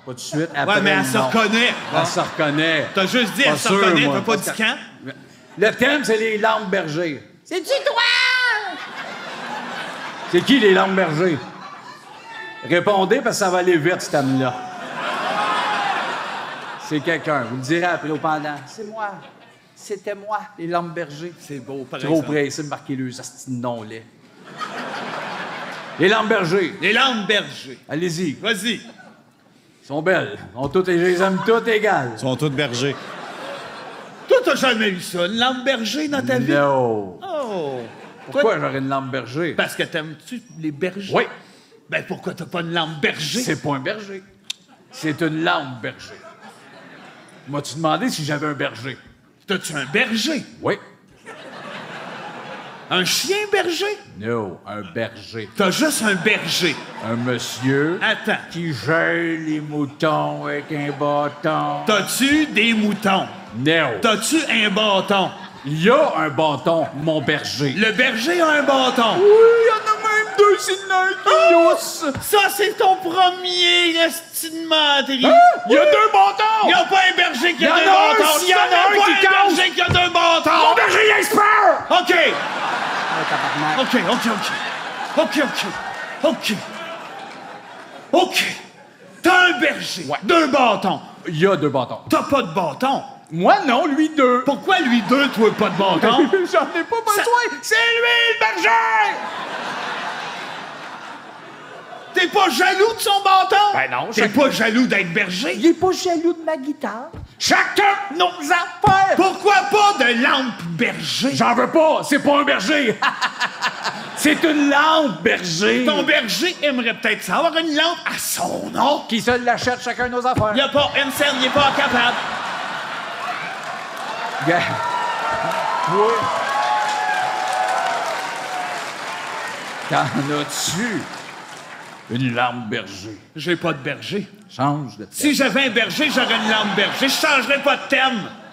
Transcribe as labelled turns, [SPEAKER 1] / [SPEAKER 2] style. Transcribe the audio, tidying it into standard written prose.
[SPEAKER 1] Pas tout de suite. Après,
[SPEAKER 2] Ouais, mais elle se
[SPEAKER 1] non.
[SPEAKER 2] reconnaît.
[SPEAKER 1] Elle se reconnaît.
[SPEAKER 2] T'as juste dit, elle se
[SPEAKER 1] sûr,
[SPEAKER 2] reconnaît,
[SPEAKER 1] moi,
[SPEAKER 2] t'as pas
[SPEAKER 1] parce
[SPEAKER 2] dit quand?
[SPEAKER 1] Le thème, c'est les lampes bergers.
[SPEAKER 3] C'est-tu toi?
[SPEAKER 1] C'est qui, les lampes bergers? Répondez, parce que ça va aller vite, ce thème-là. C'est quelqu'un. Vous le direz après au pendant. C'est moi. C'était moi, les lampes bergers.
[SPEAKER 2] C'est beau, par
[SPEAKER 1] Trop
[SPEAKER 2] exemple.
[SPEAKER 1] pressé de marquer le asti de nom-là. Les lampes bergers.
[SPEAKER 2] Les lampes bergers.
[SPEAKER 1] Allez-y.
[SPEAKER 2] Vas-y.
[SPEAKER 1] Ils sont belles. Je les aime toutes égales.
[SPEAKER 4] Ils sont tous bergers.
[SPEAKER 2] Toi, t'as jamais eu ça, une lampe berger dans ta vie?
[SPEAKER 1] Non.
[SPEAKER 2] Oh!
[SPEAKER 1] Pourquoi j'aurais une lampe berger?
[SPEAKER 2] Parce que t'aimes-tu les bergers?
[SPEAKER 1] Oui.
[SPEAKER 2] Ben pourquoi t'as pas une lampe berger?
[SPEAKER 1] C'est pas un berger. C'est une lampe berger. M'as-tu demandé si j'avais un berger?
[SPEAKER 2] T'as-tu un berger?
[SPEAKER 1] Oui.
[SPEAKER 2] Un chien berger?
[SPEAKER 1] Non, un berger.
[SPEAKER 2] T'as juste un berger.
[SPEAKER 1] Un monsieur
[SPEAKER 2] Attends.
[SPEAKER 1] qui gèle les moutons avec un bâton.
[SPEAKER 2] T'as-tu des moutons?
[SPEAKER 1] Non.
[SPEAKER 2] T'as-tu un bâton?
[SPEAKER 1] Il y a un bâton, mon berger.
[SPEAKER 2] Le berger a un bâton.
[SPEAKER 1] Oui, il y en a même deux, c'est qui
[SPEAKER 2] Ça, c'est ton premier estimement,
[SPEAKER 1] Il y a deux bâtons!
[SPEAKER 2] Il n'y a pas un berger qui
[SPEAKER 1] Y en
[SPEAKER 2] a
[SPEAKER 1] a
[SPEAKER 2] deux
[SPEAKER 1] un,
[SPEAKER 2] bâtons!
[SPEAKER 1] s'il y en a un
[SPEAKER 2] pas
[SPEAKER 1] qui
[SPEAKER 2] un
[SPEAKER 1] casse.
[SPEAKER 2] berger qui a deux bâtons!
[SPEAKER 1] Mon berger, il a peur!
[SPEAKER 2] OK!
[SPEAKER 3] Tabarnak.
[SPEAKER 2] OK. OK. T'as un berger, deux bâtons.
[SPEAKER 1] Il y a deux bâtons.
[SPEAKER 2] T'as pas de bâton.
[SPEAKER 1] Moi, non, lui, deux.
[SPEAKER 2] Pourquoi lui deux, toi pas de bâton?
[SPEAKER 1] J'en ai pas besoin. C'est lui, le berger!
[SPEAKER 2] T'es pas jaloux de son bâton?
[SPEAKER 1] Ben non,
[SPEAKER 2] T'es pas jaloux d'être berger?
[SPEAKER 3] Il est pas jaloux de ma guitare.
[SPEAKER 1] Chacun nos affaires!
[SPEAKER 2] Pourquoi pas de lampe berger?
[SPEAKER 1] J'en veux pas, c'est pas un berger. C'est une lampe berger.
[SPEAKER 2] Ton berger aimerait peut-être ça, avoir une lampe à son nom.
[SPEAKER 1] Qui se l'achète chacun nos affaires.
[SPEAKER 2] Il a pas une scène, il est pas capable.
[SPEAKER 1] Yeah. Oui. T'en as-tu une lampe berger?
[SPEAKER 2] J'ai pas de berger.
[SPEAKER 1] Change de thème.
[SPEAKER 2] Si j'avais un berger, j'aurais une lampe berger. Je changerais pas de thème.